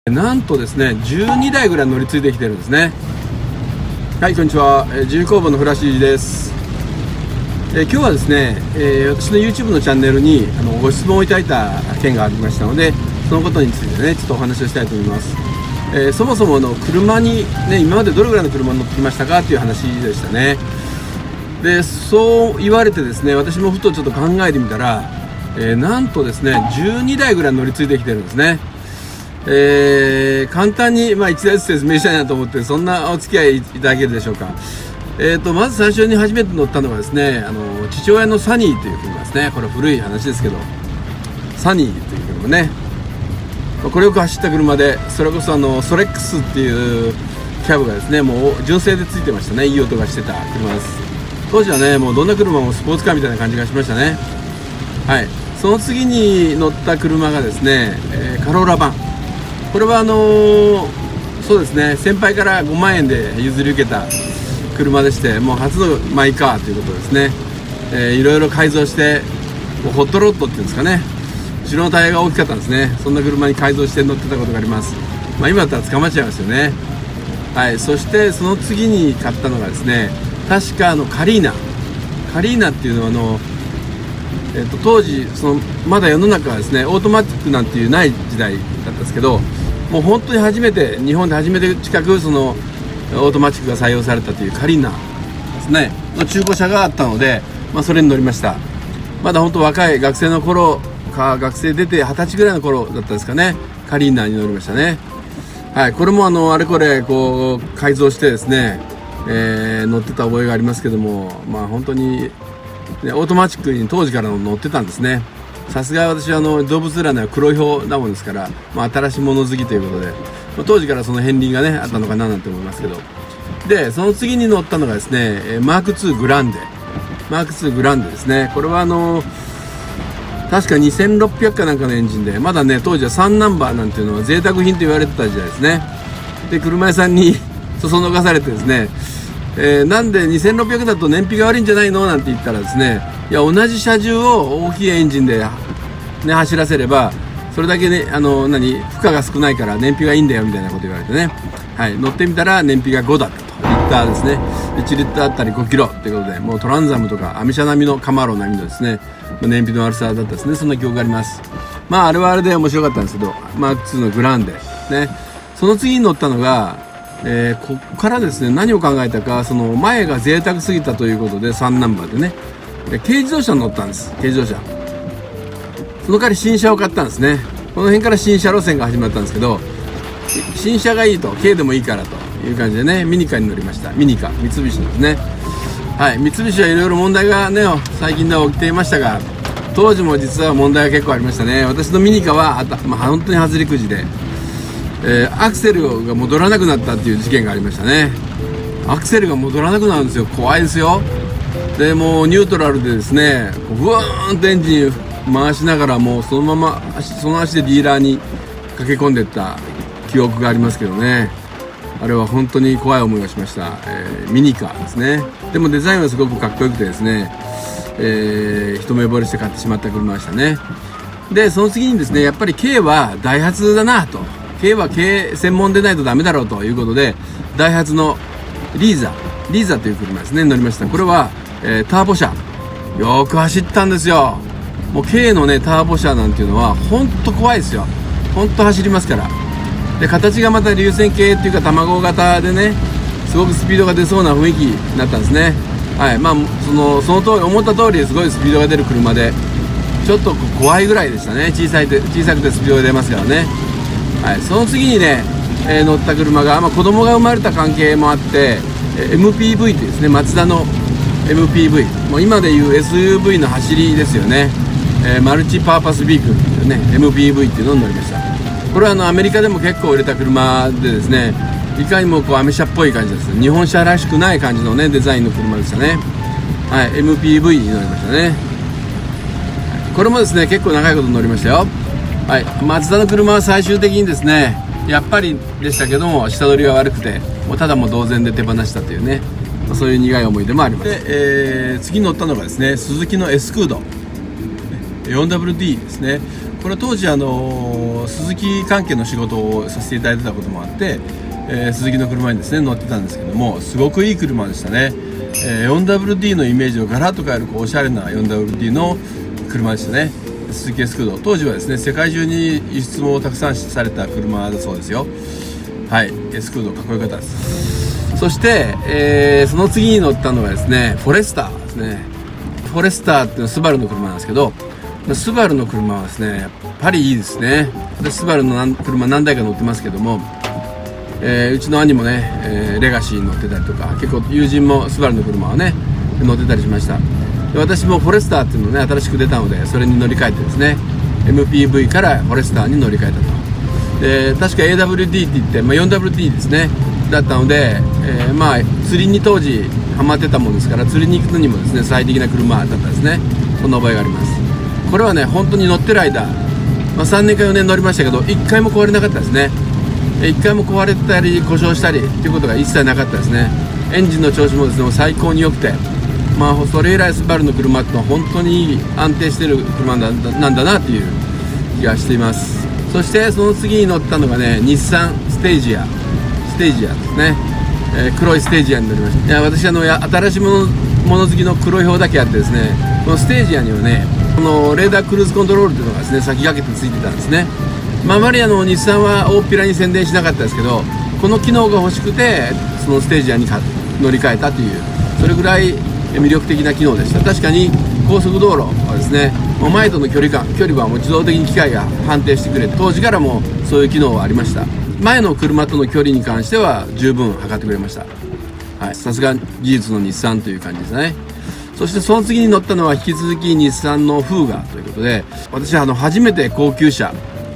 なんとですね、12台ぐらい乗り継いできてるんですね。はい、こんにちは。自由工房のフラッシーです。今日はですね、私の YouTube のチャンネルにご質問をいただいた件がありましたので、そのことについてね、ちょっとお話をしたいと思います。そもそもの車に、ね、今までどれぐらいの車に乗ってきましたかっていう話でしたね。で、そう言われてですね、私もふとちょっと考えてみたら、なんとですね、12台ぐらい乗り継いできてるんですね。簡単に、1台ずつ説明したいなと思って、そんなお付き合いいただけるでしょうか。まず最初に初めて乗ったのがですね、父親のサニーという車ですね。これ古い話ですけど、サニーという車ね、これよく走った車で、それこそソレックスっていうキャブがですね、もう純正でついてましたね。いい音がしてた車です。当時はね、もうどんな車もスポーツカーみたいな感じがしましたね。はい。その次に乗った車がですね、カローラバン。これはそうですね、先輩から5万円で譲り受けた車でして、もう初のマイカーということですね。いろいろ改造して、もうホットロッドっていうんですかね、後ろのタイヤが大きかったんですね。そんな車に改造して乗ってたことがあります。今だったら捕まっちゃいますよね。はい。そしてその次に買ったのがですね、確かカリーナっていうのは当時まだ世の中はですね、オートマティックなんていうない時代だったんですけど、もう本当に日本で初めて近くオートマティックが採用されたというカリーナですねの中古車があったので、それに乗りました。まだ本当若い学生の頃か、学生出て20歳ぐらいの頃だったんですかね、カリーナに乗りましたね。はい。これもあれこれこう改造してですね、乗ってた覚えがありますけども、本当にオートマチックに当時から乗ってたんですね。さすが私は動物占いは黒い方なもんですから、新しいもの好きということで、当時からその片鱗がねあったのかななんて思いますけど、でその次に乗ったのがですね、マーク2グランデですね。これは確か2600かなんかのエンジンで、まだね当時は3ナンバーなんていうのは贅沢品と言われてた時代ですね。で車屋さんにそそのかされてですね、なんで2600だと燃費が悪いんじゃないのなんて言ったらですね、いや同じ車重を大きいエンジンで、ね、走らせればそれだけね負荷が少ないから燃費がいいんだよみたいなこと言われてね、はい、乗ってみたら燃費が5だったと、リッターですね、1リッターあたり5キロということで、もうトランザムとかアミシャ並みのカマロ並みのですね燃費の悪さだったですね。そんな記憶があります。あれはあれで面白かったんですけど、マーク2のグランデね。その次に乗ったのがここからですね、何を考えたか、その前が贅沢すぎたということで3ナンバーでね、軽自動車に乗ったんです。軽自動車、その代わり新車を買ったんですね。この辺から新車路線が始まったんですけど、新車がいいと、軽でもいいからという感じでね、ミニカに乗りました。ミニカ、三菱ですね。はい。三菱はいろいろ問題がね最近では起きていましたが、当時も実は問題が結構ありましたね。私のミニカは本当に外れくじで、アクセルが戻らなくなったっていう事件がありましたね。アクセルが戻らなくなるんですよ。怖いですよ。でもうニュートラルでですね、ブワーンとエンジン回しながら、もうそのままその足でディーラーに駆け込んでいった記憶がありますけどね。あれは本当に怖い思いがしました。ミニカーですね。でもデザインはすごくかっこよくてですね、一目惚れして買ってしまった車でしたね。でその次にですね、やっぱり軽はダイハツだなと、軽は軽専門でないとダメだろうということで、ダイハツのリーザという車ですね、乗りました。これは、ターボ車よく走ったんですよ。もう軽のねターボ車なんていうのは本当怖いですよ。本当走りますから。で形がまた流線形っていうか卵型でね、すごくスピードが出そうな雰囲気になったんですね。はい。その通り、思った通りすごいスピードが出る車で、ちょっと怖いぐらいでしたね。小さくてスピードが出ますからね。はい。その次にね、乗った車が、子供が生まれた関係もあって、MPV というですね、マツダの MPV、もう今でいう SUV の走りですよね。マルチパーパスビークルというね MPV っていうのに乗りました。これはアメリカでも結構売れた車でですね、いかにもアメ車っぽい感じです。日本車らしくない感じのねデザインの車でしたね。はい。 MPV に乗りましたね。これもですね結構長いこと乗りましたよ。はい。マツダの車は最終的にですね、やっぱりでしたけども、下取りが悪くて、もうただもう同然で手放したというね、そういう苦い思い出もあります。で、次乗ったのがですね、スズキのエスクード 4WD ですね。 これ当時鈴木関係の仕事をさせていただいてたこともあって、鈴木の車にですね乗ってたんですけども、すごくいい車でしたね。4WD のイメージをガラッと変えるおしゃれな 4WD の車でしたね。鈴木エスクード、当時はですね世界中に輸出もたくさんされた車だそうですよ。はい、エスクードかっこよかったです。そして、その次に乗ったのがですねフォレスターですね。フォレスターっていうのはスバルの車なんですけど、スバルの車はですねやっぱりいいですね。私スバルの車何台か乗ってますけども、うちの兄もね、レガシーに乗ってたりとか、結構友人もスバルの車をね乗ってたりしました。で私もフォレスターっていうのね新しく出たので、それに乗り換えてですね MPV からフォレスターに乗り換えたと。で確か AWD って言って、4WD ですねだったので、釣りに当時ハマってたもんですから、釣りに行くのにもですね最適な車だったですね。そんな覚えがあります。これはね本当に乗ってる間、3年か4年乗りましたけど1回も壊れなかったですね。1回も壊れたり故障したりということが一切なかったですね。エンジンの調子もですね最高に良くて、それ以来スバルの車ってのは本当に安定している車なんだなという気がしています。そしてその次に乗ったのがね日産ステージアですね。黒いステージアに乗りました。いや私新しいもの好きの黒い方だけあってですね、このステージアにはねこのレーダークルーズコントロールというのがですね先駆けてついてたんですね。あまり日産は大っぴらに宣伝しなかったですけど、この機能が欲しくてそのステージアに乗り換えたという、それぐらい魅力的な機能でした。確かに高速道路はですねもう前との距離はもう自動的に機械が判定してくれて、当時からもそういう機能はありました。前の車との距離に関しては十分測ってくれました。はい、さすが技術の日産という感じですね。そしてその次に乗ったのは引き続き日産のフーガということで、私は初めて高級車、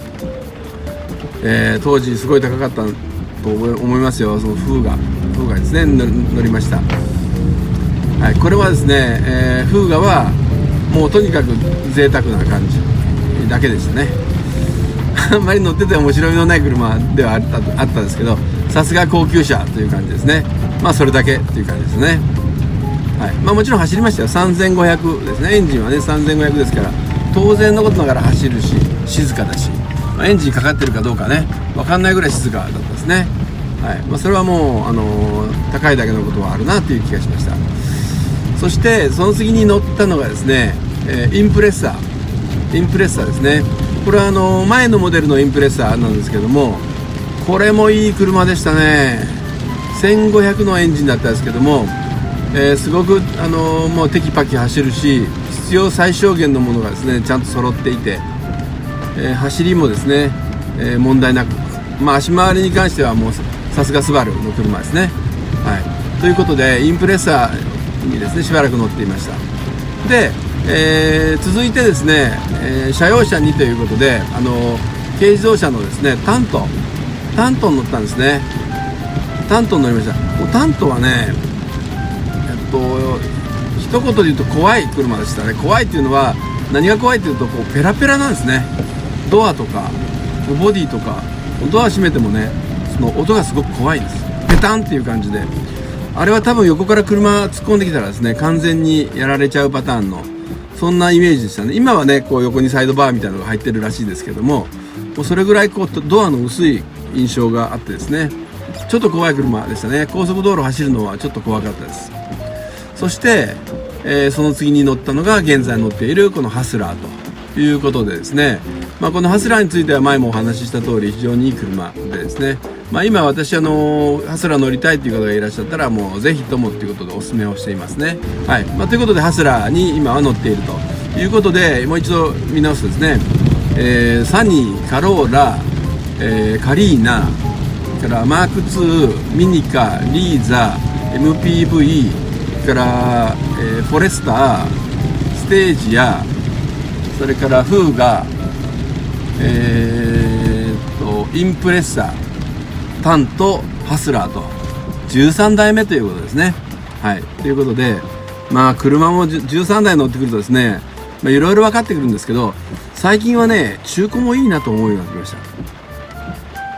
当時すごい高かったと思いますよ。そのフーガですね乗りました。はい、これはですね、フーガはもうとにかく贅沢な感じだけでしたね。あんまり乗ってて面白みのない車ではあったんですけど、さすが高級車という感じですね。それだけという感じですね。はい、もちろん走りましたよ。3500ですね。エンジンはね3500ですから、当然のことながら走るし静かだし、エンジンかかってるかどうかね分かんないぐらい静かだったですね。はい、それはもう高いだけのことはあるなという気がしました。そしてその次に乗ったのがですね、インプレッサーですね。これは前のモデルのインプレッサーなんですけども、これもいい車でしたね。1500のエンジンだったんですけども、すごくもうテキパキ走るし、必要最小限のものがですねちゃんと揃っていて、走りもですね、問題なく、足回りに関してはもうさすがスバルの車ですね。はい、ということでインプレッサーにですねしばらく乗っていました。で、続いてですね、車用車にということで軽自動車のですねタントに乗ったんですね。タントに乗りました。タントはね一言で言うと怖い車でしたね。怖いっていうのは何が怖いっていうとペラペラなんですね。ドアとかボディとかドア閉めてもねその音がすごく怖いんです。ペタンっていう感じで、あれは多分横から車突っ込んできたらですね完全にやられちゃうパターンのそんなイメージでしたね。今はね横にサイドバーみたいなのが入ってるらしいですけども、それぐらいドアの薄い印象があってですね、ちょっと怖い車でしたね。高速道路走るのはちょっと怖かったです。そして、その次に乗ったのが現在乗っているこのハスラーということでですね、このハスラーについては前もお話しした通り非常にいい車でですね、今私ハスラー乗りたいという方がいらっしゃったらもうぜひともということでお勧めをしていますね。はい、ということでハスラーに今は乗っているということで、もう一度見直すとですね、サニー、カローラ、カリーナからマーク2、ミニカ、リーザ、MPVから、フォレスター、ステージア、それからフーガ、インプレッサー、タンとハスラーと13代目ということですね。はい、ということで車も13台乗ってくるとですねいろいろ分かってくるんですけど、最近はね中古もいいなと思うようになってきました。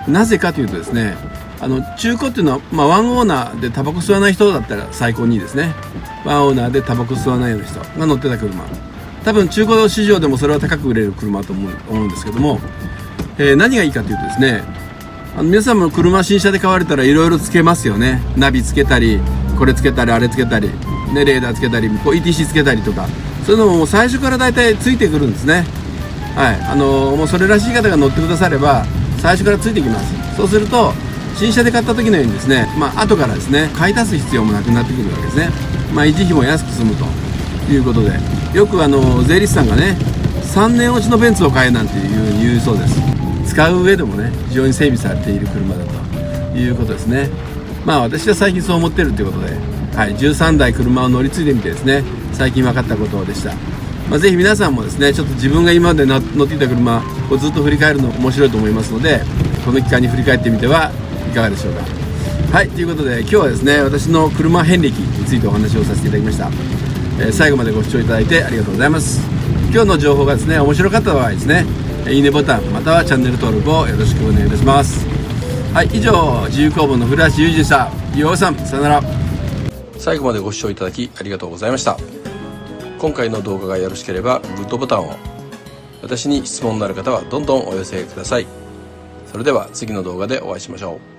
なぜかというとですね、中古っていうのは、ワンオーナーでタバコ吸わない人だったら最高にいいですね。ワンオーナーでタバコ吸わないような人が乗ってた車多分中古市場でもそれは高く売れる車だと思うんですけども、何がいいかというとですね、皆さんも車新車で買われたらいろいろつけますよね。ナビつけたり、これつけたりあれつけたり、ね、レーダーつけたり、ETC つけたりとか、そういうのももう最初から大体ついてくるんですね。はい、もうそれらしい方が乗ってくだされば最初からついてきます。そうすると新車で買った時のようにですね、後からですね買い足す必要もなくなってくるわけですね。維持費も安く済むということで、よく税理士さんがね、3年落ちのベンツを買えなんて言うそうです。使う上でもね、非常に整備されている車だということですね。私は最近そう思ってるということで、13台車を乗り継いでみてですね、最近分かったことでした。ぜひ皆さんもですね、ちょっと自分が今まで乗っていた車をずっと振り返るの面白いと思いますので、この機会に振り返ってみてはいかがでしょうか。ということで今日はですね、私の車遍歴についてお話をさせていただきました。最後までご視聴いただいてありがとうございます。今日の情報がですね面白かった場合ですね、いいねボタンまたはチャンネル登録をよろしくお願いいたします。以上、自由工房の古橋裕二でした。岩尾さん、さよなら。最後までご視聴いただきありがとうございました。今回の動画がよろしければグッドボタンを、私に質問のある方はどんどんお寄せください。それでは次の動画でお会いしましょう。